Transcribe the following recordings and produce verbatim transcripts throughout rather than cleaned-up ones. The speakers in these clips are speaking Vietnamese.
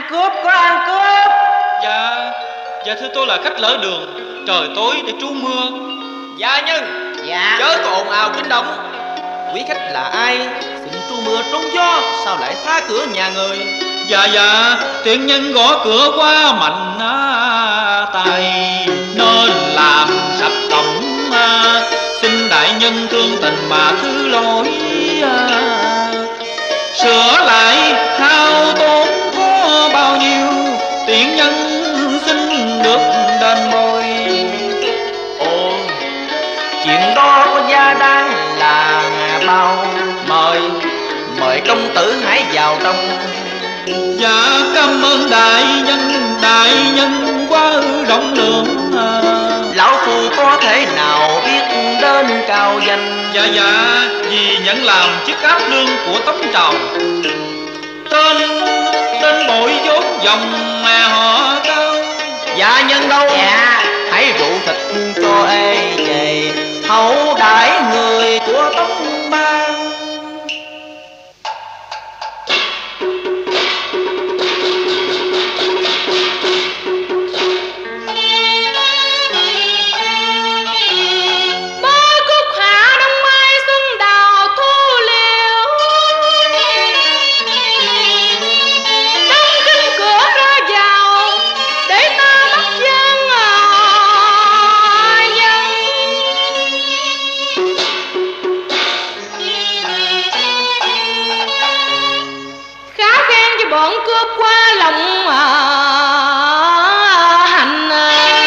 cướp, có ăn cướp. Dạ, dạ thưa tôi là khách lỡ đường, trời tối để trú mưa. Gia nhân, dạ, chớ có ồn ào kinh động. Quý khách là ai? Xin trú mưa trốn gió, sao lại phá cửa nhà người? Dạ dạ, tiện nhân gõ cửa quá mạnh á, tay nên làm sập cổng, à, xin đại nhân thương tình mà thứ lỗi, à, sửa lại hao tốn có bao nhiêu, tiện nhân xin được đền bồi. Ồ, chuyện đó có giá đáng là bao. Mời, mời công tử hãy vào trong. Dạ cảm ơn đại nhân, đại nhân quá rộng lượng, à, lão phu có thể nào biết đến cao danh. Dạ dạ, vì nhận làm chức áp lương của Tống Trào, tên tên bội vốn dòng mà họ cao. Dạ nhân đâu? dạ, Hãy rượu thịt cho ê về, hậu đãi người của Tống Bang. bọn cướp qua lòng à, hành à.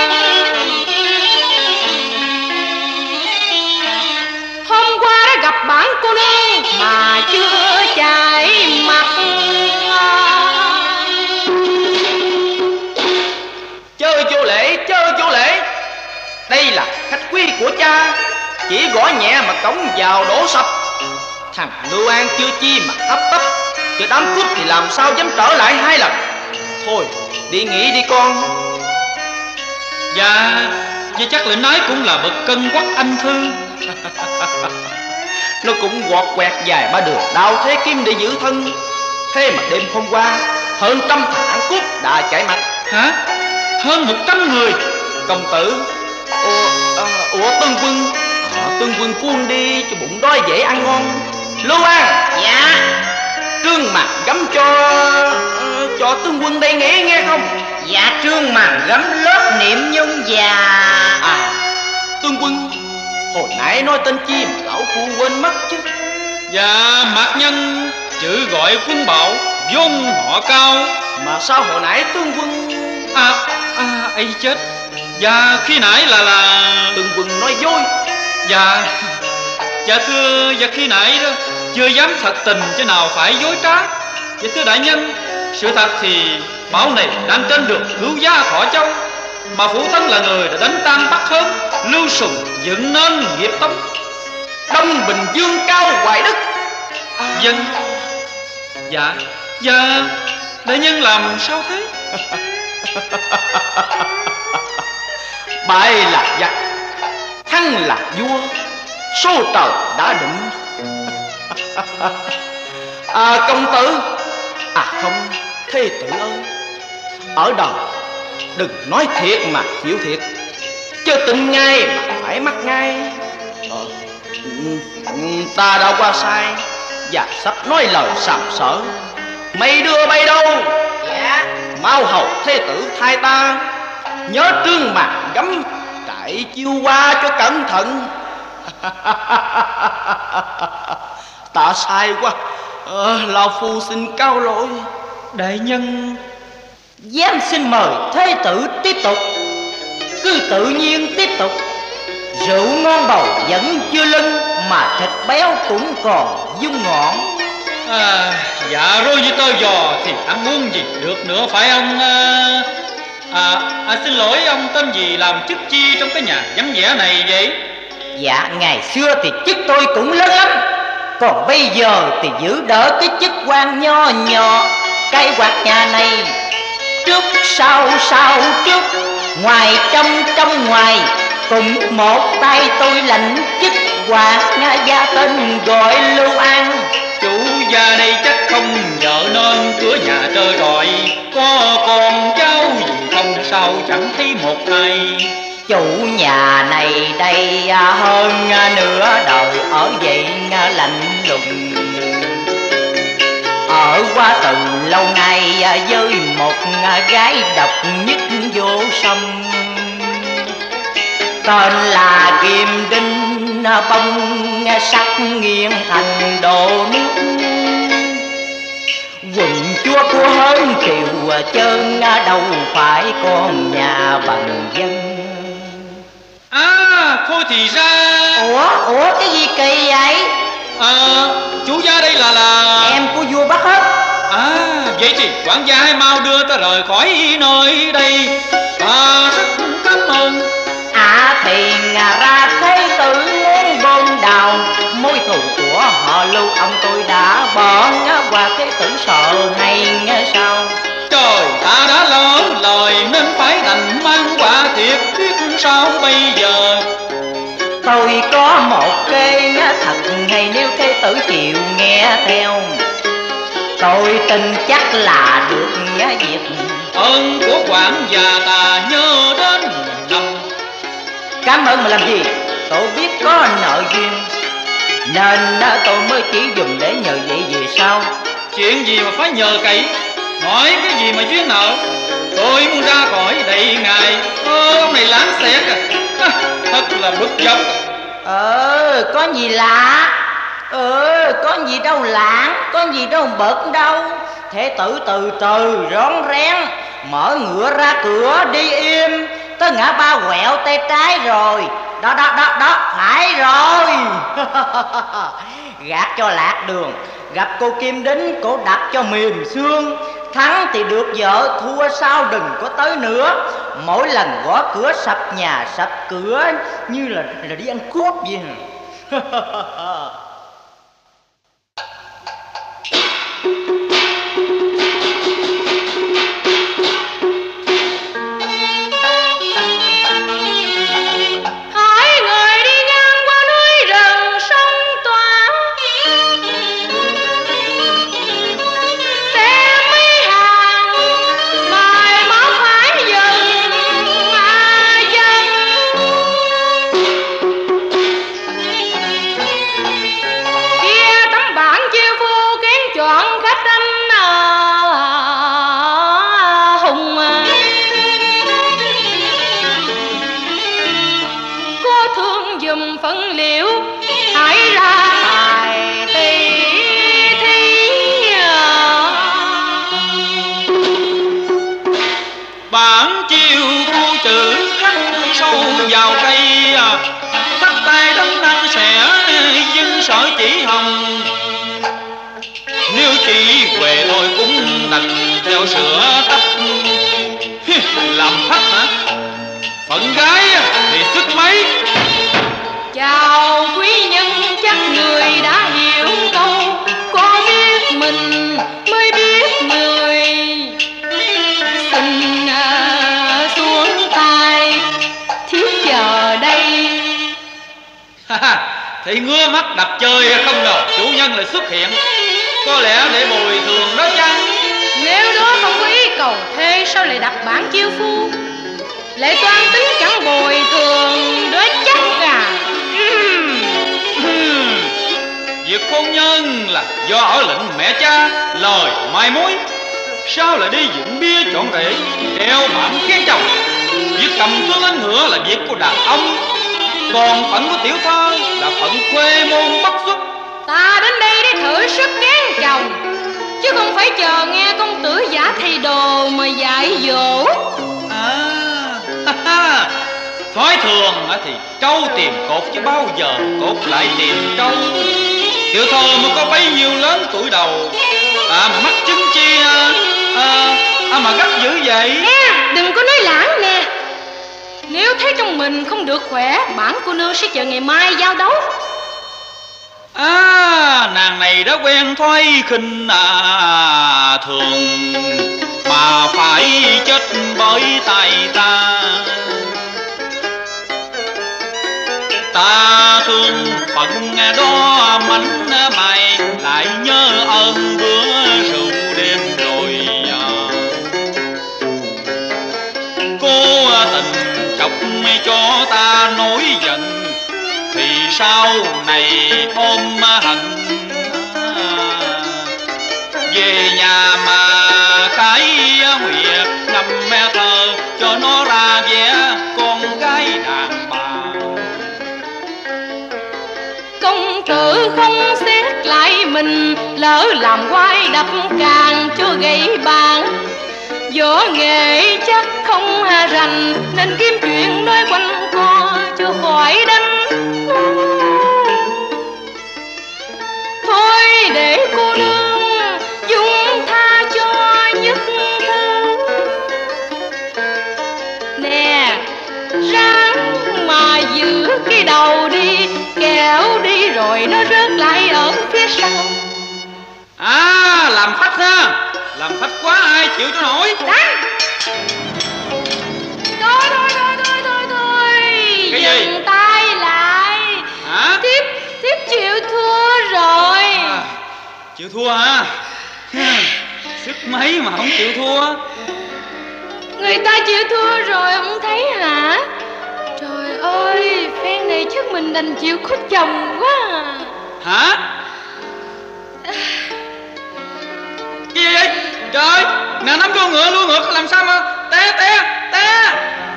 Hôm qua đã gặp bản cô nương mà chưa chải mặt à. Chớ vô lễ, chớ vô lễ. Đây là khách quý của cha, chỉ gõ nhẹ mà cổng vào đổ sập. Thằng Lưu An chưa chi mà hấp tấp, chứ đám cướp thì làm sao dám trở lại hai lần. Thôi đi nghỉ đi con. Dạ, vậy chắc lệnh nói cũng là bậc cân quắc anh thư. Nó cũng quọt quẹt dài ba đường đao thế kim để giữ thân. Thế mà đêm hôm qua hơn trăm thằng ăn cướp đã chạy mặt. Hả? Hơn một trăm người? Công tử. Ủa, à, ủa Tương Quân à, Tương Quân cuốn đi cho bụng đói dễ ăn ngon. Lưu An. Dạ. Trương Mạc gắm cho uh, cho Tương Quân đây nghe nghe không? Dạ Trương Mạc gắm lớp niệm nhung già. À Tương Quân, hồi nãy nói tên chi mà lão phu quên mất chứ. Dạ Mạc Nhân, chữ gọi Quân Bảo, vốn họ cao. Mà sao hồi nãy Tương Quân... À, à, ấy chết. Dạ khi nãy là là... Tương Quân nói dối. Dạ, dạ thưa, dạ khi nãy đó chưa dám thật tình chứ nào phải dối trá. Dạ thưa đại nhân, sự thật thì Bảo này đang trên đường cứu gia Thọ Châu, mà Phủ Tấn là người đã đánh tan Bắc Hơn, Lưu Sùng dựng nên nghiệp Tống. Đông Bình Dương Cao Hoài Đức. À, dân. Dạ, dạ đại nhân làm sao thế? Bại là giặc, thắng là vua, số trời đã định. À công tử, à không, thê tử ơi, ở đời đừng nói thiệt mà chịu thiệt, chứ tin ngay mà phải mắc ngay. Ờ, ta đã qua sai và sắp nói lời sàm sỡ. Mấy đứa bay đâu? Dạ. Mau hầu thê tử thay ta, nhớ Trương Mạc gắm trại chiêu qua cho cẩn thận. Ta sai quá, ờ, lão phu xin cao lỗi. Đại nhân, Giám xin mời thế tử tiếp tục. Cứ tự nhiên tiếp tục. Rượu ngon bầu vẫn chưa lưng, mà thịt béo cũng còn dung ngọn. à, dạ rồi với tơ giò thì ăn uống gì được nữa phải ông? À, à, à, xin lỗi ông tên gì, làm chức chi trong cái nhà vắng vẻ này vậy? Dạ ngày xưa thì chức tôi cũng lớn lắm, còn bây giờ thì giữ đỡ cái chức quan nho nhỏ. Cái quạt nhà này trước sau sau trước, ngoài trong trong ngoài, cùng một tay tôi lãnh chức quạt gia tên gọi Lưu An. Chủ gia này chắc không vợ nên cửa nhà trơ trọi, có con cháu gì không sao chẳng thấy một ai. Chủ nhà này đây hơn nửa đời ở vậy lạnh lùng, ở qua từ lâu nay với một gái độc nhất vô song, tên là Kim Đinh bông sắc nghiêng thành đồ nước. Quận chúa của hơn triều chân đâu phải con nhà bằng dân. À, thôi thì ra. Ủa, ủa cái gì kỳ vậy? À, chủ gia đây là là em của vua Bắc Hết. À, vậy thì quản gia hãy mau đưa ta rời khỏi nơi đây. À, rất cảm ơn. À thì ra thế tử muốn bom đào mối thù của họ Lưu, ông tôi đã bỏ qua thế tử sợ hay nghe sao? Trời, ta đã lỡ lời nên phải đành mang quả thiệt, biết sao bây giờ. Tôi có một kế thật hay, nếu thế tử chịu nghe theo tôi tin chắc là được việc. Ơn của quản gia ta nhớ đến năm. Cảm ơn mà làm gì? Tôi biết có nợ duyên nên tôi mới chỉ dùng để nhờ vậy vì sao? Chuyện gì mà phải nhờ cậy? Nói cái gì mà duyên nợ? Tôi muốn ra khỏi đây ngài. Ơ, ông này lãng xẹt à. Thật là bực dọc. Ờ, có gì lạ? Ờ, có gì đâu lãng, có gì đâu bực đâu. Thế tử từ từ rón rén mở ngựa ra cửa đi im, tới ngã ba quẹo tay trái rồi. Đó đó đó đó, phải rồi. Gạt cho lạc đường, gặp cô Kim Đính cổ đặt cho mềm xương. Thắng thì được vợ, thua sao đừng có tới nữa. Mỗi lần gõ cửa sập nhà sập cửa như là là đi ăn cướp vậy. Sở chỉ hồng, nếu chỉ về tôi cũng đành theo sửa tóc. Làm thách hả? Phận gái thì sức mấy. Chào quý nhân, chắc người đã hiểu câu có biết mình mới biết người. Xin uh, xuống tay thiếu chờ đây. Thì ngứa mắt đập chơi không ngờ chủ nhân lại xuất hiện. Có lẽ để bồi thường đó chăng? Nếu đó không có ý cầu thê, sao lại đặt bản chiêu phu? Lệ toan tính chẳng bồi thường đó chắc à. uhm. Uhm. Việc hôn nhân là do ở lệnh mẹ cha, lời mai mối. Sao lại đi dựng bia trọn rễ treo bản khen chồng? Việc cầm thương anh ngựa là việc của đàn ông, còn phận của tiểu thơ là phận quê môn bất xuất. Ta đến đây để thử sức kén chồng, chứ không phải chờ nghe công tử giả thầy đồ mà dạy dỗ. À, thói thường thì trâu tìm cột chứ bao giờ cột lại tìm trâu. Tiểu thơ mà có bấy nhiêu lớn tuổi đầu, à mà mắc chứng chi à, à, à mà gấp dữ vậy. Nè, đừng có nói lãng nè. Nếu thấy trong mình không được khỏe, bản cô nương sẽ chờ ngày mai giao đấu. À, nàng này đã quen thói khinh à, thường mà phải chết bởi tay ta. Ta thương phận đó mảnh mày lại nhớ ơn bữa nổi giận thì sau này ôm hận. Về nhà mà cái nguyệt ngâm mẹ thờ cho nó ra vẻ con gái đàn bà. Công tử không xét lại mình, lỡ làm quay đập càng cho gãy bàn. Võ nghệ chắc không rành, nên kiếm chuyện nói quanh co cho khỏi đánh. Thôi để cô nương dung tha cho nhất thư. Nè, ráng mà giữ cái đầu đi, kéo đi rồi nó rớt lại ở phía sau. À, làm phách ha, làm phách quá ai chịu cho nổi. Đánh. Thôi thôi thôi thôi thôi thôi. Cái gì? Dừng tay lại. Hả? Tiếp tiếp chịu thua rồi. À, chịu thua hả? Sức mấy mà không chịu thua. Người ta chịu thua rồi không thấy hả? Trời ơi, phen này chắc mình đành chịu khuất chồng quá à. Hả? Cái gì vậy? Trời, nè nắm vô ngựa luôn ngựa làm sao mà té té té.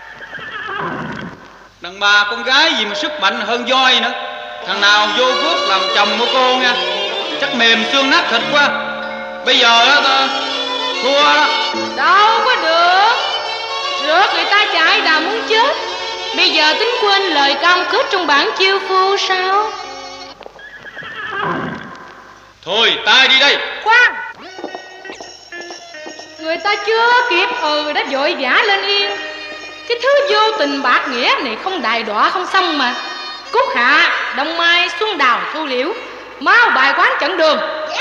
Đàn bà con gái gì mà sức mạnh hơn voi nữa. Thằng nào vô cướp làm chồng của cô nha, chắc mềm xương nát thịt quá. Bây giờ đó ta thua đó. Đâu có được, rớt người ta chạy đã muốn chết. Bây giờ tính quên lời cam kết trong bản chiêu phu sao? Thôi tay đi đây. Khoan, người ta chưa kịp ừ đã vội vã lên yên. Cái thứ vô tình bạc nghĩa này không đài đọa không xong mà. Cúc Hạ, Đông Mai, Xuân Đào, Thu Liễu, mau bài quán chặn đường.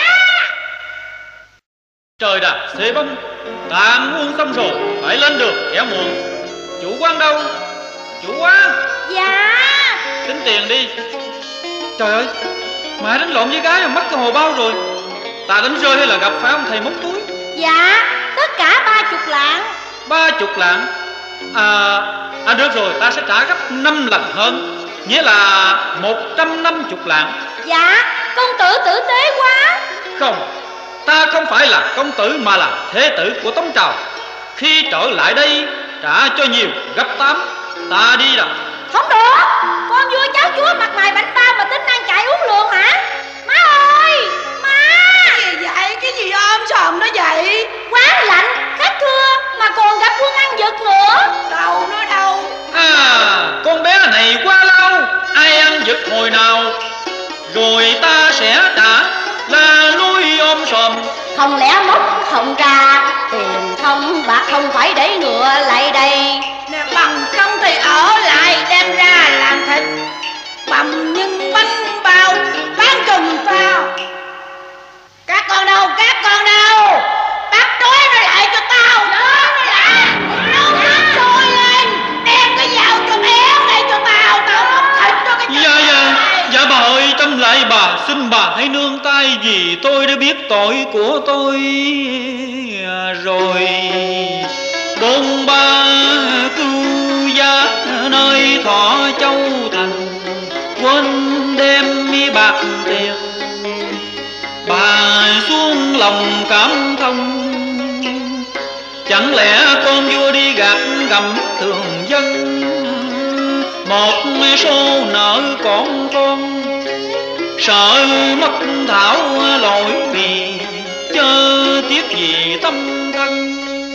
Trời đã xế bông, tàn uống xong rồi phải lên đường kẻo muộn. Chủ quán đâu? Chủ quán. Dạ. Tính tiền đi. Trời ơi, mẹ đánh lộn với gái mà mất cái hồ bao rồi. Ta đánh rơi hay là gặp phải ông thầy móc túi? Dạ, tất cả ba chục lạng. Ba chục lạng. À, à được rồi, ta sẽ trả gấp năm lần hơn, nghĩa là một trăm năm mươi lạng. Dạ, công tử tử tế quá. Không, ta không phải là công tử mà là thế tử của Tống Trào. Khi trở lại đây trả cho nhiều gấp tám. Ta đi rồi. Không được, con vua cháu chúa mặt mày bảnh bao mà tính ăn chạy uống lượng hả? Má ơi, má. Cái gì vậy? Cái gì ôm sòm đó vậy? Quán lạnh, khách thưa mà còn gặp quân ăn giật nữa. Đâu nó đâu? À, con bé này quá lâu, ai ăn giật hồi nào, rồi ta sẽ trả là nuôi ôm sòm. Không lẽ móc không ra, tiền không bạc không phải để ngựa lại đây. Nè, bằng không thì ở lại đem ra làm thịt, bằm nhân bánh bao bán chùm tao. Các con đâu? Các con đâu? Bắt trói nó lại cho tao. Đó nó lại. Nó bắt tôi lên, đem cái dao cho béo đây cho tao. Tao bóc thịt cho cái Dạ dạ, dạ bà ơi, trâm lại bà, xin bà hãy nương tay vì tôi đã biết tội của tôi rồi. Bôn ba cưu giá nơi Thọ Châu Thành, quên đem mi bạc tiền. Bà xuống lòng cảm thông, chẳng lẽ con vua đi gạt gầm thường dân. Một số nợ còn con, sợ mất thảo lỗi vì chớ tiếc gì tâm thân.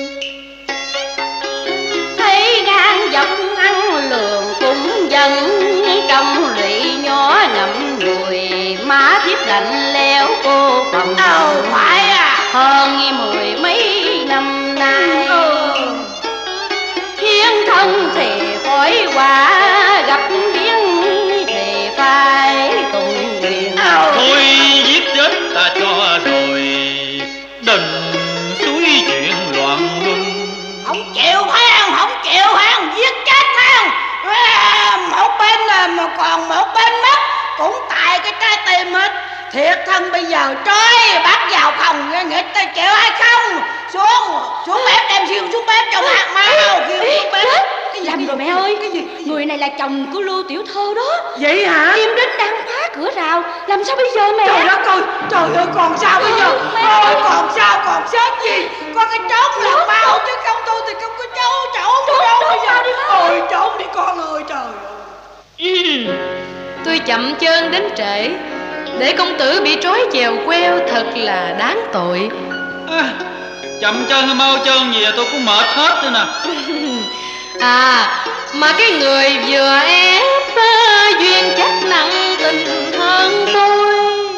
Thấy ngang dọc ăn lường cũng dân, trong lụy nhỏ ngậm ngùi má thiếp lạnh leo cô phòng. Đâu phải à? Hơn như mười mấy năm nay. Ừ. Thiên thân thì khỏi qua, gặp biến thì phải tụng nguyện. Thôi giết chết ta cho rồi, đừng suối chuyện loạn luân. Không chịu phải không? Không chịu phải không? Giết chết phải không? À, một bên là mà còn một bên mất, cũng tại cái trái tim hết. Thiệt thân bây giờ trói bắt vào phòng nghe nghịch, ta chịu hay không? Xuống, xuống bếp đem xiên xuống bếp cho hạt máu. Xiên xuống bếp. Lầm rồi mẹ ơi. Cái gì? Người này là chồng của Lưu Tiểu Thơ đó. Vậy hả? Kim Đính đang khóa cửa rào. Làm sao bây giờ mẹ? Trời đất ơi, trời ơi, còn sao bây giờ? Ôi, còn sao, còn sớm gì? Con cái trốn làm bao chứ không tôi thì không có trốn. Trốn đâu bây giờ? Ôi, trốn đi con ơi, trời ơi. Tôi chậm chân đến trễ, để công tử bị trói chèo queo thật là đáng tội. À, chậm chân hay mau chân gì tôi cũng mệt hết nữa nè. À, mà cái người vừa ép duyên chắc nặng tình hơn tôi.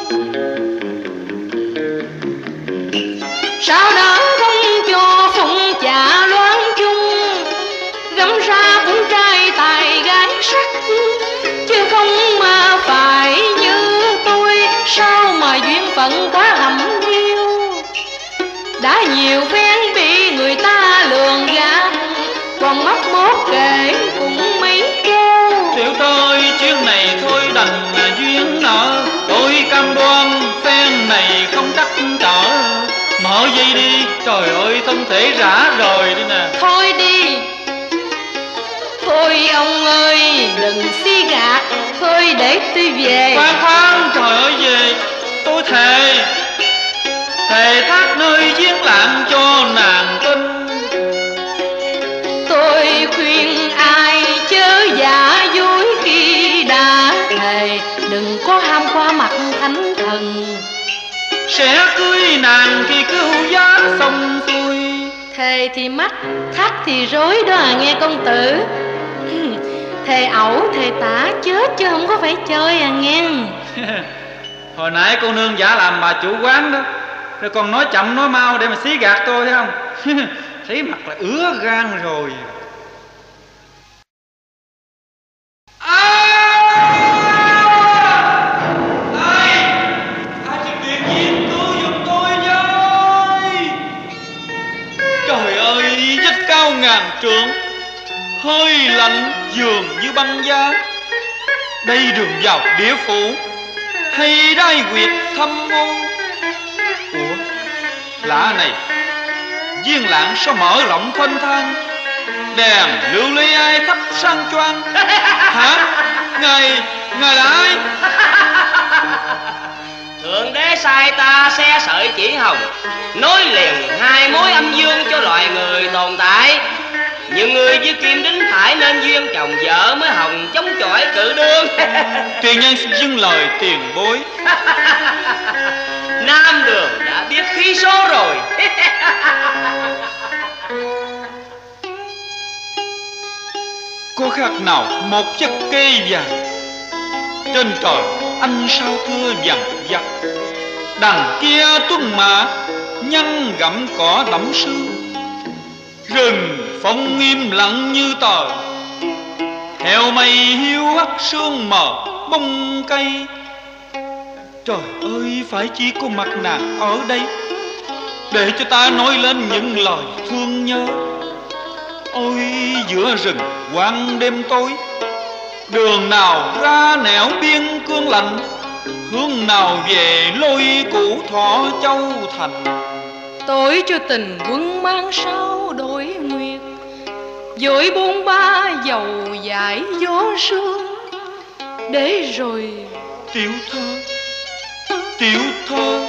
Sao đó không cho phụng trả loan chung, gấm ra cũng trai tài gái sắc, chứ không mà phải như tôi. Sao mà duyên phận quá hầm hiu, đã nhiều phen bị người ta lường gạt, còn mắc mốt kể cũng mấy kêu. Tiểu tôi chuyện này thôi đành là duyên nợ, tôi cam đoan phen này không đắc trở. Mở dây đi, trời ơi thân thể rã rời đi nè. Thôi đi, thôi ông ơi đừng xí gạt, thôi để tôi về. Khoan khoan, trời ơi về, tôi thề thề thác nơi giếng lạng cho nàng tin. Tôi khuyên ai chớ giả dối khi đã thề, đừng có ham qua mặt thánh thần. Sẽ cưới nàng khi cứu giá xong xuôi. Thề thì mắc, thắt thì rối đó à nghe công tử. Thề ẩu, thề tả chết chứ không có phải chơi à nghe. Hồi nãy cô nương giả làm bà chủ quán đó, rồi còn nói chậm nói mau để mà xí gạt tôi thấy không? Thấy mặt là ứa gan rồi. Ngàn trượng hơi lạnh dường như băng giá, đây đường vào địa phủ hay đai quyệt thâm môn. Ủa lạ này, viên lạng sao mở rộng thênh thang, đèn lưu ly ai thắp sang choang. Hả? Ngài, ngài là ai? Thượng đế sai ta xe sợi chỉ hồng, nối liền hai mối âm dương cho loài người tồn tại. Nhiều người với Kim Đính phải nên duyên chồng vợ mới hồng chống chọi cự đương. Tiền nhân xin dâng lời tiền bối. Nam Đường đã biết khí số rồi. Có khác nào một chiếc cây vàng, trên trời anh sao thưa vàng vặt, đằng kia tuân mã nhân gặm cỏ đẫm sương. Rừng phong im lặng như tờ, heo mây hiu hắt sương mờ bông cây. Trời ơi, phải chỉ có mặt nàng ở đây để cho ta nói lên những lời thương nhớ. Ôi giữa rừng quang đêm tối, đường nào ra nẻo biên cương lạnh, hướng nào về lối cũ Thọ Châu thành. Tôi cho tình quân mang sao đổi nguyệt, dội buông ba dầu dải gió sương. Để rồi Tiểu thơ, tiểu thơ,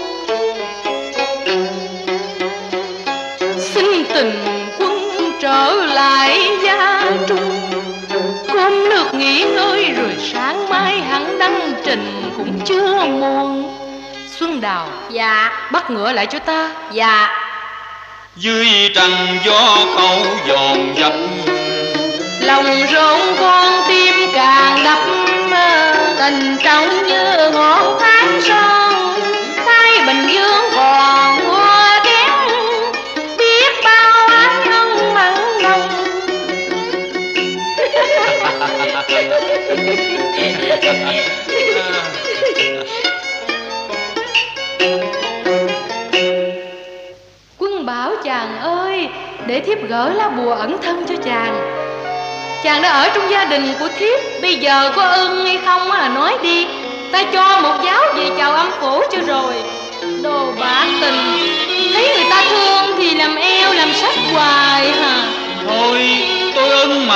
xin tình quân trở lại gia trung, cơm nước nghỉ ngơi rồi sáng mai hẳn đăng trình cũng chưa muộn. Xuân Đào. Dạ. Bắt ngựa lại cho ta. Dạ. Dưới trần gió khẩu dồn dập, lòng rộn con tim càng đập, tình trong như ngọn tháng son. Thái Bình Dương còn hoa kén, biết bao ánh ân mặn nồng. Quân bảo chàng ơi, để thiếp gỡ lá bùa ẩn thân cho chàng. Chàng đã ở trong gia đình của thiếp, bây giờ có ưng hay không à nói đi, ta cho một giáo về chào âm phủ cho rồi. Đồ bá tình, thấy người ta thương thì làm eo làm sách hoài hả? Thôi tôi ưng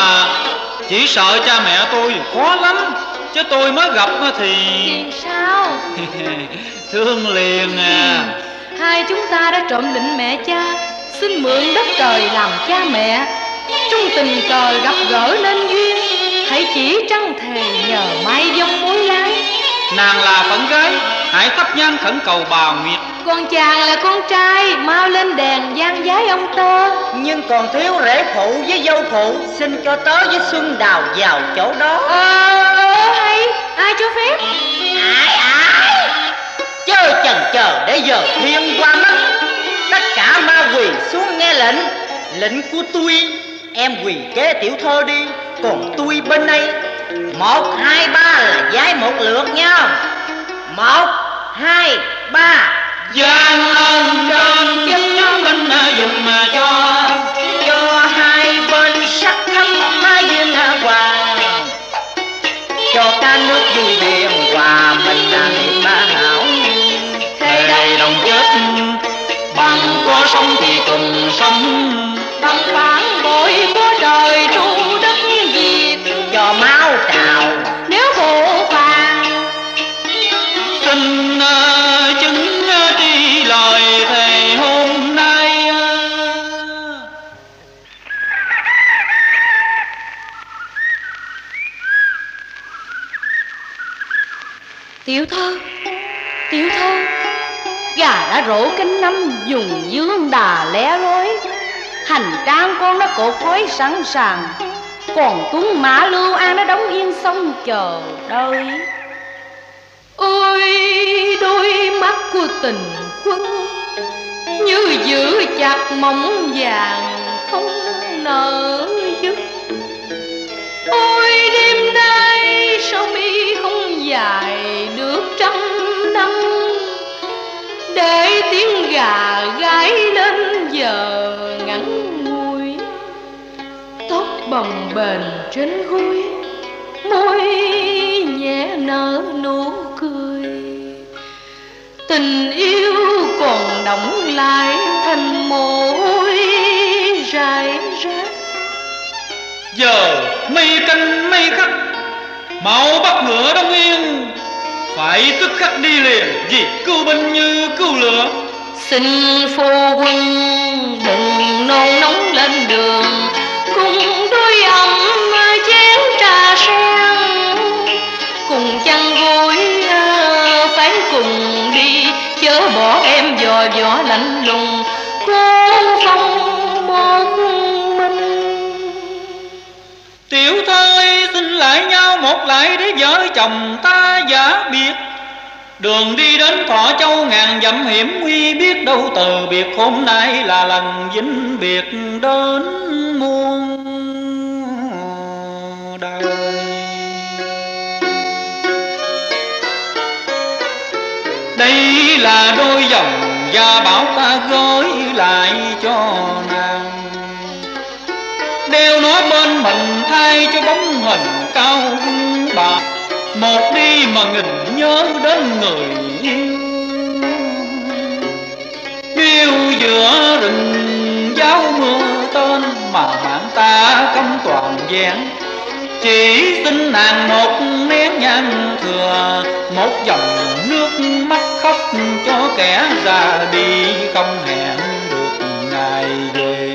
Chỉ sợ cha mẹ tôi khó lắm, chứ tôi mới gặp thì... Vì sao? Thương liền à. Hai chúng ta đã trộm định mẹ cha, xin mượn đất trời làm cha mẹ. Trong tình cờ gặp gỡ nên duyên, hãy chỉ trăng thề nhờ mai dông mối lái. Nàng là phận gái, hãy thắp nhang khẩn cầu bà Nguyệt. Còn chàng là con trai, mau lên đèn gian giái ông tơ. Nhưng còn thiếu rể phụ với dâu phụ, xin cho tớ với Xuân Đào vào chỗ đó. Ờ hay, ai cho phép? Ai ai chớ chần chờ để giờ thiên qua mắt. Tất cả ma quỳ xuống nghe lệnh. Lệnh của tôi, em quỳ kế tiểu thơ đi. Còn tôi bên đây, một hai ba là giái một lượt nha. Một hai ba. Giang ân trên chân mình dùm mà cho, cho hai bên sắc thắm hai viên hoàng, cho cả nước vui biển hòa mình là niềm ba hảo. thề đây đồng chết, bằng có sống thì cùng sống, bằng phản bội của trời tru đất Việt, cho máu trào nếu bộ phàng. Xin chứng tri lời thề hôm nay. Tiểu thơ, tiểu thơ, gà đã rổ canh năm dùng dương đà lé lối. Hành trang con đã cột khói sẵn sàng, còn tuấn mã Lưu An đã đóng yên sông chờ đợi. Ôi đôi mắt của tình quân như giữ chặt mỏng vàng không nở dứt. Ôi đêm nay sao mi không dài được trăm năm, để tiếng gà gáy lên giờ ngắn ngùi. Tóc bồng bềnh trên gối, môi nhẹ nở nụ cười. Tình yêu còn đọng lại thành mồ hôi rải rác. Giờ mây canh mây khắc, mau bắt ngựa Đông Yên, phải tức khắc đi liền vì cứu binh như cứu lửa. Xin phu quân đừng nôn nóng lên đường, cùng đôi ấm chén trà sen, cùng chăn gối phán cùng đi, chớ bỏ em dò dò lạnh lùng cố phong một mình. Tiểu thơ ơi, xin lại nhau một lại để vợ chồng ta giả biệt. Đường đi đến Thọ Châu ngàn dặm hiểm nguy, biết đâu từ biệt hôm nay là lần vĩnh biệt đến muôn đời. Đây là đôi dòng gia bảo ta gửi lại cho nàng, đeo nó bên mình thay cho bóng hình cao hung bạc. Một đi mà nghìn nhớ đến người yêu, yêu giữa rừng giáo mưa tên mà mạng ta không toàn vẹn. Chỉ xin nàng một nén nhang thừa, một dòng nước mắt khóc cho kẻ ra đi không hẹn được ngày về.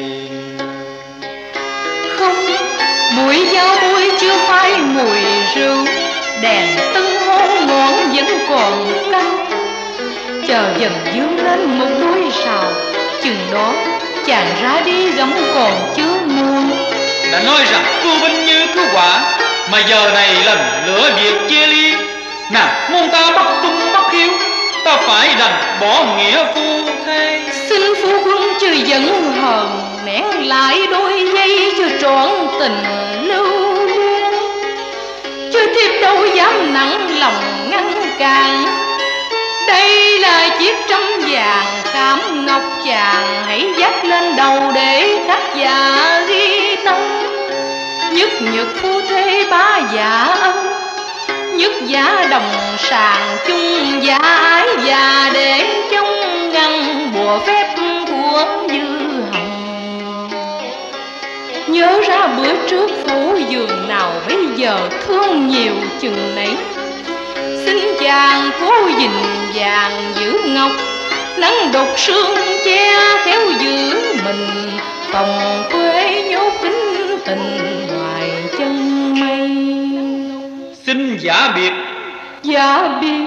Không, mùi dao bôi chưa phai mùi rượu, đèn tân hôn ngọn vẫn còn căng. Chờ dần dương lên một đôi sào, chừng đó chàng ra đi gấm còn chưa muôn. Đã nói rằng cứu binh như cứu hỏa, mà giờ này lần lửa việc chia ly. Nào môn ta bắt tung bắt hiếu, ta phải đành bỏ nghĩa phu thê. Xin phu quân chưa giận hờn, nén lại đôi giây chưa trọn tình lưu luyến. Chưa thiếp đâu dám nặng lòng ngăn cản, đây là chiếc trâm vàng khảm ngọc chàng. Hãy dắt lên đầu để khắc dạ ghi tâm, nhất nhật phu thê ba dạ ân, nhất giả đồng sàng chung dạ ái. Và để trong ngăn bùa phép của dư hồng, Nhớ ra bữa trước phủ giường nào bây giờ thương nhiều chừng nấy. Xin chàng cố gìn vàng giữ ngọc, nắng đục sương che khéo giữ mình. Phòng quê nhốt kín tình ngoài chân mây. Xin giả biệt. Giả biệt.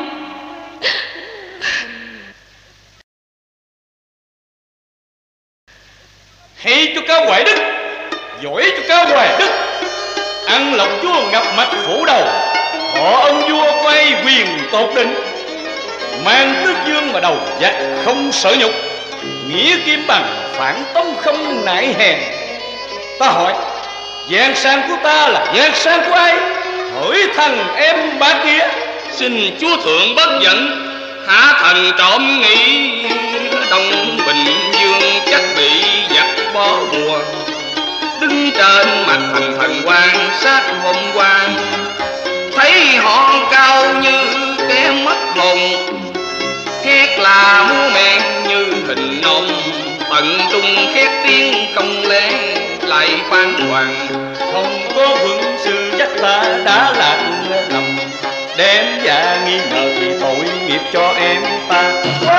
Hay cho cao hoài đức, giỏi cho cao hoài đức. Ăn lộc chúa ngập mạch phủ đầu, họ ân vua quay quyền tột đỉnh. Mang tước dương mà đầu giặc không sợ nhục, nghĩa kim bằng phản tống không nại hèn. Ta hỏi giang sang của ta là giang sang của ai? Hỏi thằng em ba kia. Xin chúa thượng bất giận, hạ thần trộm nghĩ Đông Bình Dương chắc bị giặc bó bùa. Đứng trên mặt thành thần quan sát hôm qua, thấy họ cao như kẻ mất hồn, hét là múa men như hình nôm. Tận trung khét tiếng công lễ lại phan hoàng. Không có quân sư dắt ta đã lạc lầm, đem dạ nghi ngờ thì tội nghiệp cho em ta.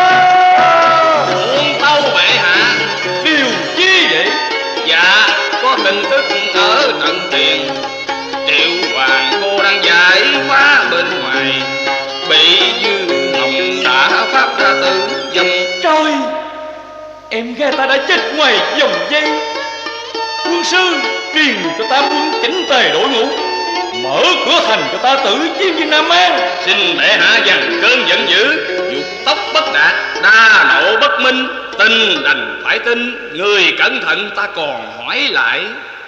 Muôn tâu bệ hạ. Điều chi vậy? Dạ có tin tức ở tận tiền, Triệu hoàng cô đang giải phá bên ngoài, bị dư hồng đã phát ra tử dâm. Trời, em gái ta đã chết ngoài vòng dây. Quân sư truyền cho ta quân chỉnh tề đội ngũ, mở cửa thành cho ta tự chiến với Nam An. Xin bệ hạ dằn cơn giận dữ, dục tốc bất đạt, đa nộ bất minh. Tin đành phải tin, người cẩn thận ta còn hỏi lại.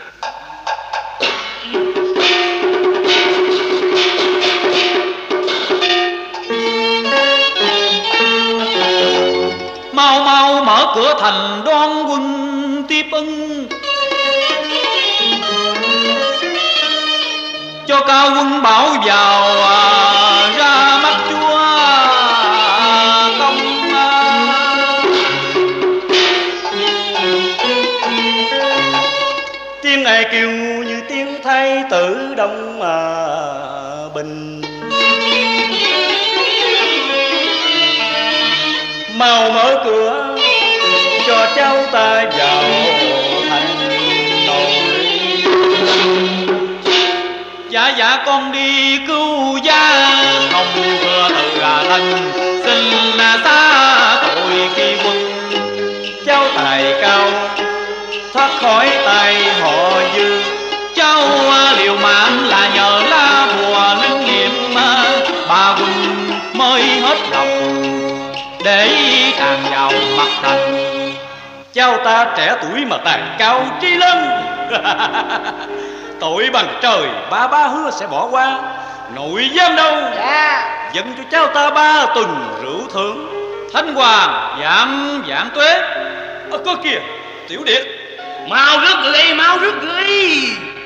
Mau mau mở cửa thành đoan quân tiếp ưng, cho cao quân bảo vào à, ra mắt chúa công. Tiếng ai kêu như tiếng thái tử Đông à, Bình. Mau mở cửa cho cháu ta vào thành nội. Dạ dạ con đi cứu gia, không thừa từ à thân xin xa tội kỳ quân. Cháu tài cao thoát khỏi tay họ Dư, cháu liều mạng là nhờ lá bùa linh nghiệm. Ba quân mới hết lòng để càng vào mặt thành. Cháu ta trẻ tuổi mà tài cao trí lớn. Tội bằng trời ba ba hứa sẽ bỏ qua, nội giam đâu. Dạ. Dẫn cho cháu ta ba tuần rượu thưởng. Thánh hoàng giảm giảm tuế. Ơ có kìa Tiểu Điệt, Mau rước người, mau rước người.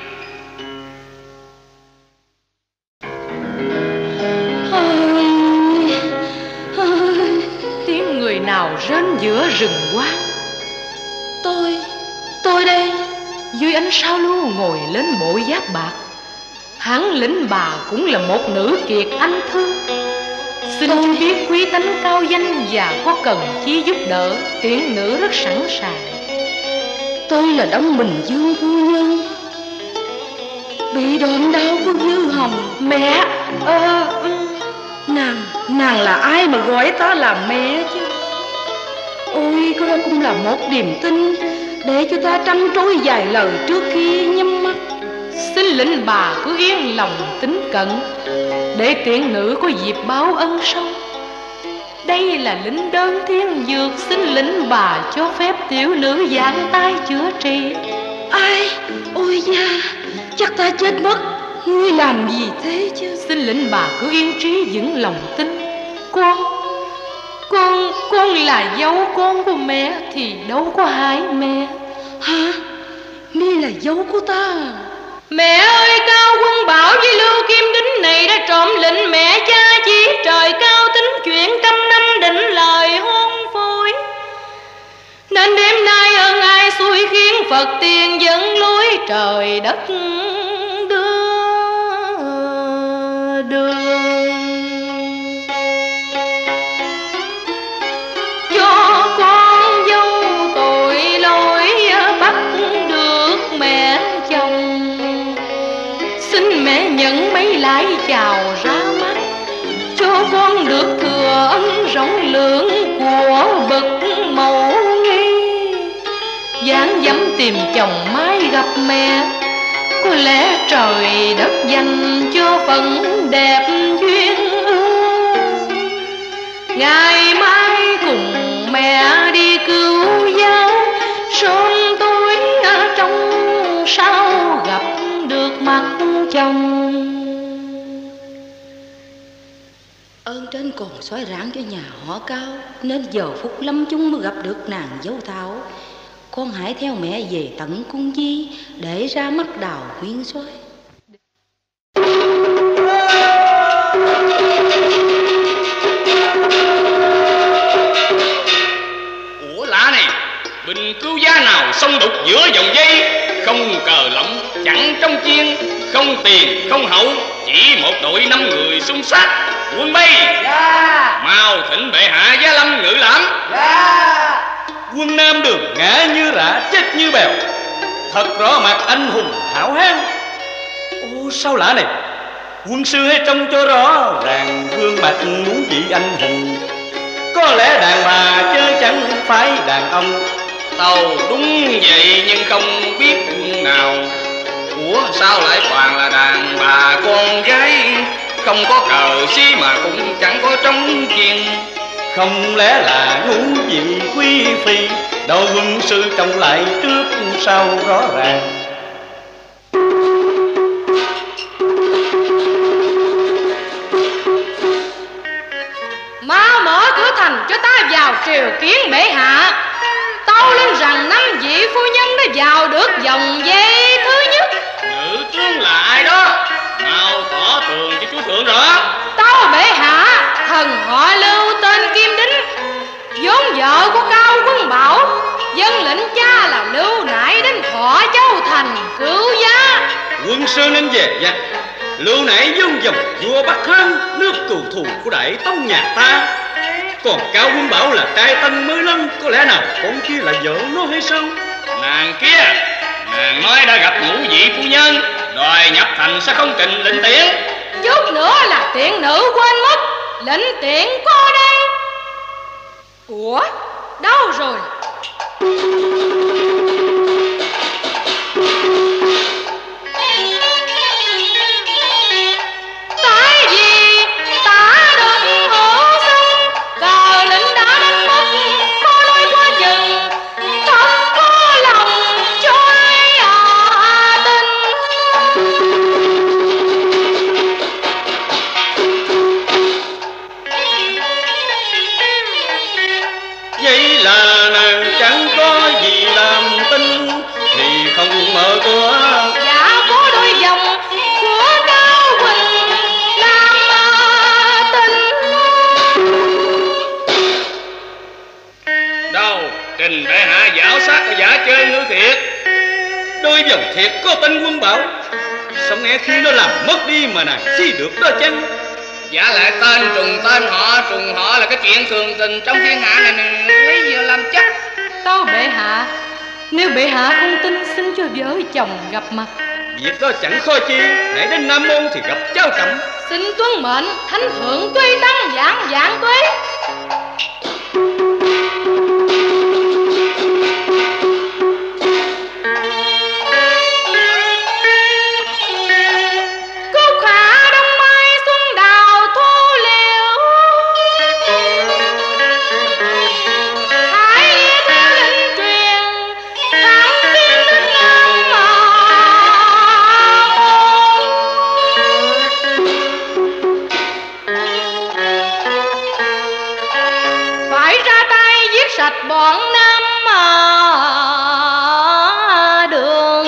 Tiếng người nào rên giữa rừng quang. Tôi, tôi đây. Dưới ánh sao lưu ngồi lên bộ giáp bạc, hán lĩnh bà cũng là một nữ kiệt anh thương. Xin chú biết quý tánh cao danh và có cần chi giúp đỡ, tiễn nữ rất sẵn sàng. Tôi là Đông Bình Dương phu nhân, bị đòn đau của Dư Hồng. Mẹ, ờ... Uh, Nàng, nàng là ai mà gọi ta là mẹ chứ? Ôi, có đó cũng là một niềm tin để cho ta trăn trối vài lời trước khi nhắm mắt. Xin lĩnh bà cứ yên lòng tín cẩn, để tiện nữ có dịp báo ân sau. Đây là lĩnh đơn thiên dược, xin lĩnh bà cho phép tiểu nữ giảng tay chữa trị. Ai? Ôi da, chắc ta chết mất. Ngươi làm gì thế chứ? Xin lĩnh bà cứ yên trí vững lòng tin. Con Con Con là dâu con của mẹ thì đâu có hại mẹ. Hả? Mi là dâu của ta? Mẹ ơi, Cao Quân Bảo với Lưu Kim Đính này đã trộm lệnh mẹ cha chỉ trời cao tính chuyện trăm năm định lời hôn phối, nên đêm nay ơn ai xui khiến Phật tiền dẫn lối trời đất đưa đường, cho con dâu tội lỗi bắt được mẹ chồng. Xin mẹ nhận mấy lãi chào ra mắt, cho con được thừa ân rộng lượng của bậc mẫu nghi. Dáng dẫm tìm chồng mai gặp mẹ, có lẽ trời đất dành cho phận đẹp duyên ương. Ngày mai cùng mẹ đi cứu giáo, sớm tối ở trong sao gặp được mặt chồng. Ơn trên còn xóa ráng cho nhà họ Cao, nên giờ phút lâm chung mới gặp được nàng dâu Thảo. Con hãy theo mẹ về tận cung Di để ra mắt đào nguyên soái. Ủa lạ này, bình cứu giá nào xông đục giữa dòng dây, không cờ lộng chẳng trong chiên, không tiền không hậu, chỉ một đội năm người xung sát. Quân Bay, Dạ. mau thỉnh bệ hạ giá lâm ngự lãm. Dạ. Quân Nam Đường ngã như rạ chết như bèo, thật rõ mặt anh hùng hảo hán. Ô sao lạ này, quân sư hãy trông cho rõ ràng gương mặt ngũ vị anh hùng. Có lẽ đàn bà chứ chẳng phải đàn ông. Tàu đúng vậy nhưng không biết quân nào. Ủa sao lại toàn là đàn bà con gái, không có cờ xí mà cũng chẳng có trống chiên. Không lẽ là ngũ vị quý phi, đội quân sư trông lại trước sau rõ ràng. Má mở cửa thành cho ta vào triều kiến bệ hạ. Tâu lên rằng năm vị phu nhân đã vào được vòng dây thứ nhất. Nữ tướng là ai đó, mau tỏ tường cho chú thượng rõ. Tâu bệ hạ, thần họ Lưu tên Kim Đính, vốn vợ của Cao Quân Bảo, dân lệnh cha là Lưu Nại đến Thọ Châu thành cứu giá. Quân sư nên về danh, Lưu Nại vốn dòng vua Bắc Hán, nước cừu thù của Đại Tông nhà ta. Còn Cao Quân Bảo là trai tân mới lớn, có lẽ nào con kia là vợ nó hay sao? Nàng kia, nàng nói đã gặp ngũ vị phu nhân, đòi nhập thành sẽ không trình lệnh tiễn. Chút nữa là tiện nữ quên mất, lệnh tiễn có đây. Ủa, đâu rồi? Tại vì ta đừng hổ sinh, cờ lệnh đã đánh mất, khó nói quá chừng, không có lòng cho ai à tin. Vậy là nàng chẳng có gì làm tin, thì không mở cửa. Dạ có đôi dòng của Cao Quỳnh làm à, tình. Đâu, trình bệ hạ giảo sát và giả chơi ngư thiệt. Đôi dòng thiệt có tên Quân Bảo, sao nghe khi nó làm mất đi mà nàng si được đó chăng? Giả lại tên trùng tên họ, trùng họ là cái chuyện thường tình trong thiên hạ này, mình lấy gì làm chắc. Tâu bệ hạ, nếu bệ hạ không tin, xin cho vợ chồng gặp mặt. Việc đó chẳng khó chi, hãy đến Nam Môn thì gặp cháu Trọng. Xin tuân mệnh thánh thượng tuy tăng vạn vạn tuế. Cúc hạ đông mai xuân đào thu liễu, hãy nghe theo lệnh truyền thẳng tiến đến Nam Môn. Phải ra tay giết sạch bọn Nam Đường,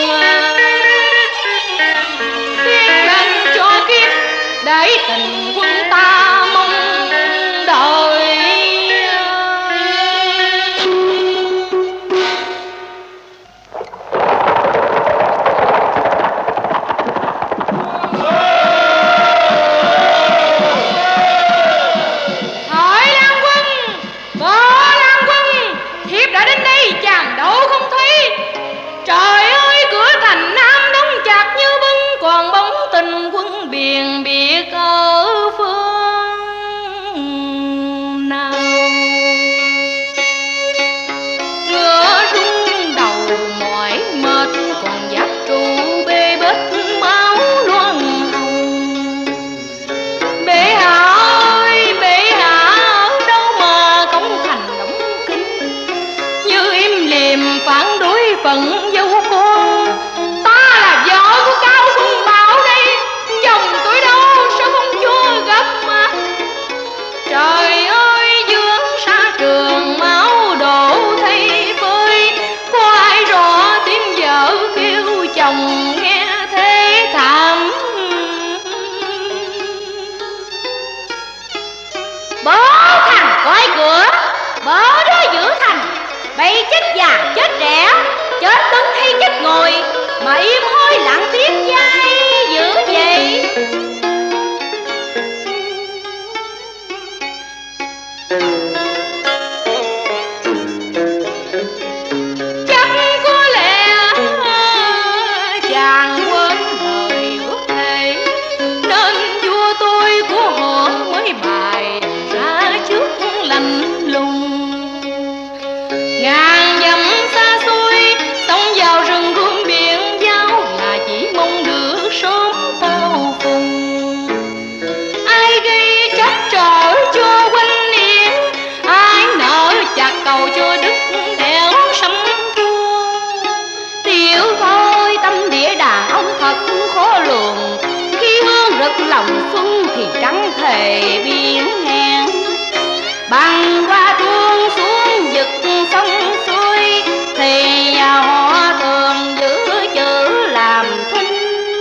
thiên lệnh cho kiếp để tình quân ta mong đợi. Bố thằng coi cửa, bố đó giữ thành. Bày chết già chết trẻ, chết đứng hay chết ngồi, mà im hôi lặng tiếng dai dữ vậy. Chắc có lẽ chàng quên lời ước thề, nên vua tôi của họ mới bài ra trước lạnh lùng. Ngàn dặm xa xôi sống vào rừng gươm biển giao, là chỉ mong được sớm tao cùng. Ai gây trách trở cho huynh yên, ai nợ chặt cầu cho đức đèo sấm thương. Tiểu thôi tâm địa đàn ông thật khó lường, khi hương rực lòng xuân thì trắng thề biển hẹn. Bằng qua tuôn xuống vực sông suối, thì họ thường giữ chữ làm thinh.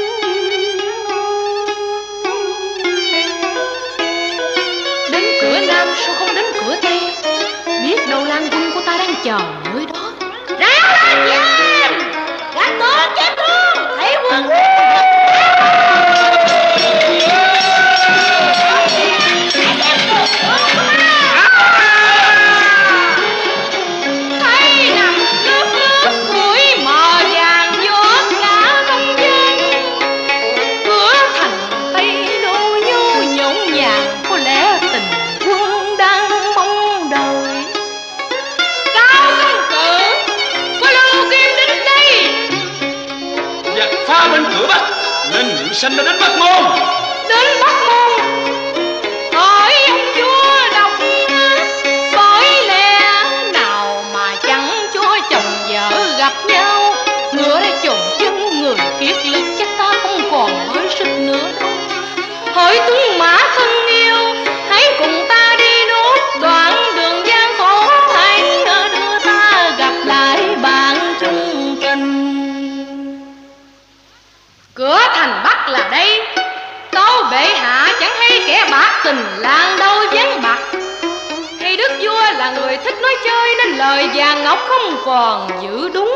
Đến cửa Nam sao không đến cửa Tây? Biết đâu Lan quân của ta đang chờ nơi đó. Ráo lên chim, gác con chết luôn, thấy quân. Sanh đã đến Bắc Môn. Đến Bắc Môn hỏi ông vua độc ác, bởi lẽ nào mà chẳng cho chồng vợ gặp nhau. Ngựa đã chồng chân người kiệt lực, chắc ta không còn hơi sức nữa đâu. Hỏi tuấn mã thân yêu, hãy cùng ta đi nốt đoạn đường gian khổ, hãy đưa ta gặp lại bạn chân tình. Cửa thành Bắc là đây, tâu bệ hạ chẳng hay kẻ bạc tình làng đâu vắng mặt. Hay đức vua là người thích nói chơi, nên lời vàng ngọc không còn giữ đúng.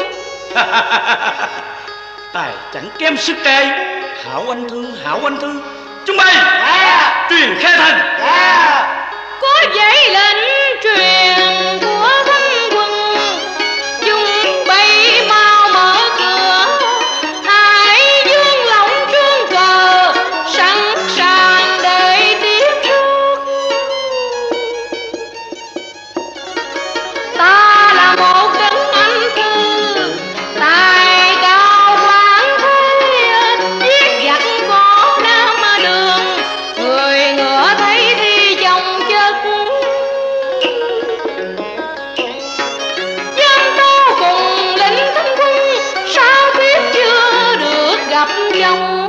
Tài chẳng kém sức trai, hảo anh thương, hảo anh thương. Chúng bay à, truyền khai thành à. Có giấy lệnh truyền của thánh quân, dùng bay mau mở cửa, hãy dương lỏng trương cờ, sẵn sàng để tiếp rước. Ta là một đấng anh thư, tài cao quảng thế, giết giặc có nam đường, người ngựa thấy thi dòng chất. Dân đô cùng lính thánh quân, sao biết chưa được gặp dòng.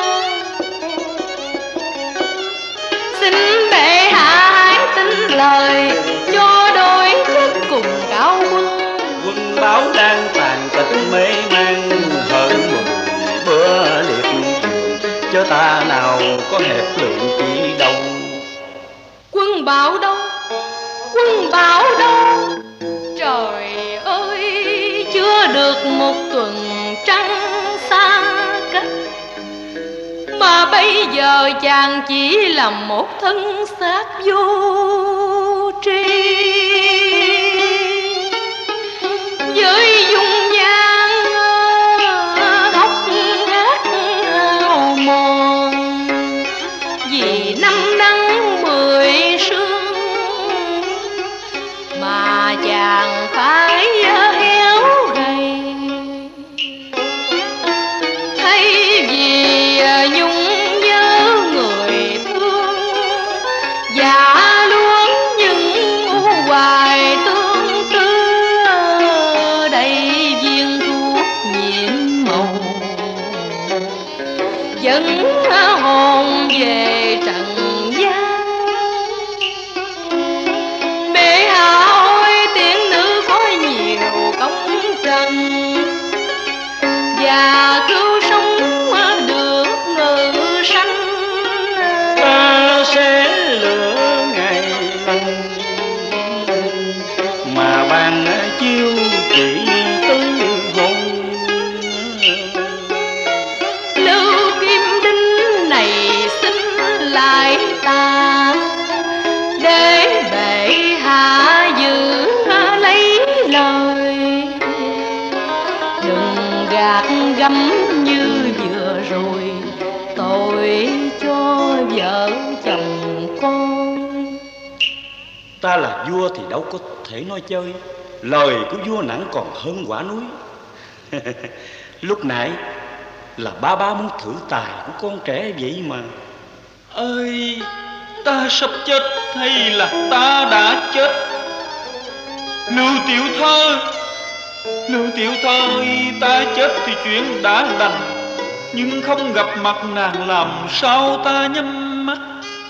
Xin bệ hạ hãy tin lời, cho đôi chất cùng cao quân. Quân báo đang tàn tịch mê man, hỡi mừng bữa liệt giường, chớ ta nào có hẹp lượng chỉ đâu. Quân bảo đâu, quân bảo đâu, trời ơi chưa được một tuần trăng xa cách, mà bây giờ chàng chỉ là một thân xác vô tri. Với dung nhan hốc hác hao mòn, vì năm nắng mười sương, mà chàng phải héo gầy. Thay vì nhung nhớ người thương, dạ luôn gấm như vừa rồi, tội cho vợ chồng con. Ta là vua thì đâu có thể nói chơi, lời của vua nặng còn hơn quả núi. Lúc nãy là ba ba muốn thử tài của con trẻ vậy mà. Ơi, ta sắp chết hay là ta đã chết? Lưu tiểu thơ, Lưu tiểu thơ ơi, ta chết thì chuyện đã đành, nhưng không gặp mặt nàng làm sao ta nhắm mắt.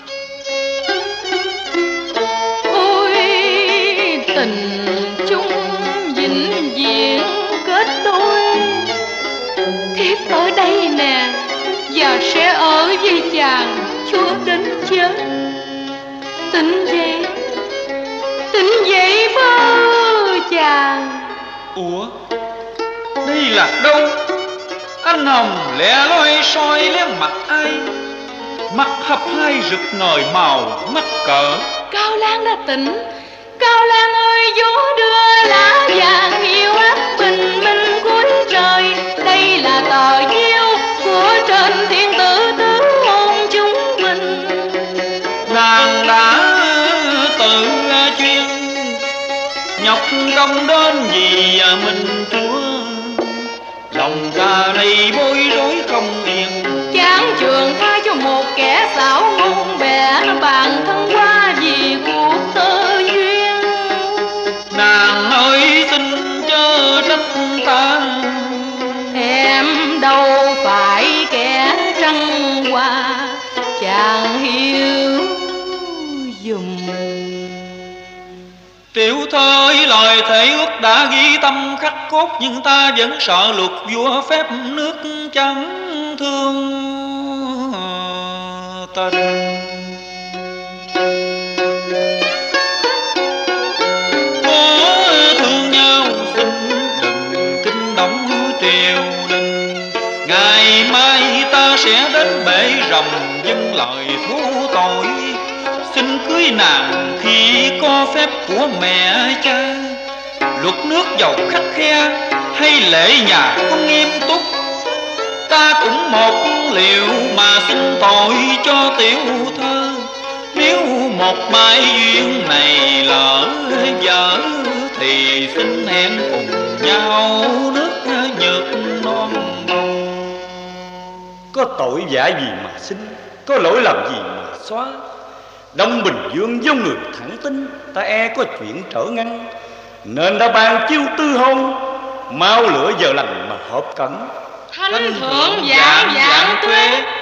Ôi tình chung vĩnh viễn kết đôi, thiếp ở đây nè và sẽ ở với chàng cho đến chết. Tỉnh dậy, tỉnh dậy mơ chàng. Ủa, đây là đâu? Anh hồng lẻ loi soi lên mặt ai? Mắt hấp hai rực ngời màu mắt cỡ. Cao Lan đã tỉnh. Cao Lan ơi, gió đưa lá vàng yêu ác bình minh cuối trời. Đây là tờ diêu của trên thiên tử tứ môn chúng mình. Nàng đã tự chuyên nhọc công đến vì mình chúa, lòng ta đây bối rối không yên. Chán trường tha cho một kẻ xảo ngôn bè, bản thân qua vì cuộc tơ duyên. Nàng ơi xin chớ trách ta, em đâu phải kẻ trăng hoa, chàng hiểu dùm. Tiểu thơ ơi, lời thể ước đã ghi tâm khắc cốt, nhưng ta vẫn sợ luật vua phép nước chẳng thương tình. Có thương nhau xin đừng kinh động triều đình, ngày mai ta sẽ đến bể rồng dâng lời thú tội. Xin cưới nàng khi có phép của mẹ cha, luật nước giàu khắt khe hay lễ nhà có nghiêm túc, ta cũng một liệu mà xin tội cho tiểu thơ. Nếu một mai duyên này lỡ dở thì xin hẹn cùng nhau nước nhược non bầu. Có tội vạ gì mà sinh, có lỗi làm gì mà xóa. Đông Bình Dương vô người thẳng tính, ta e có chuyện trở ngăn, nên đã ban chiêu tư hôn, mau lựa giờ lành mà hợp cẩn. Thánh thượng vạn vạn tuế,